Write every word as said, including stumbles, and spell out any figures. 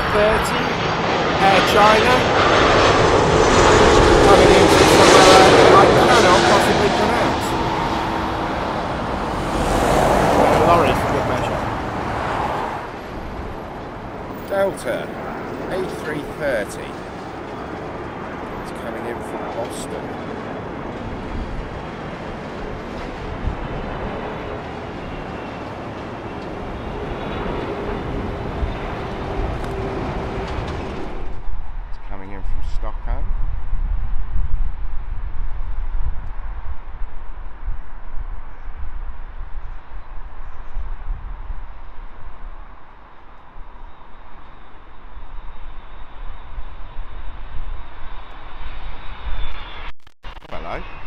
thirty, Air China, coming in from somewhere I cannot possibly pronounce. A lorry for good measure. Delta, A three thirty, it's coming in from Boston. Coming in from Stockholm. Hello.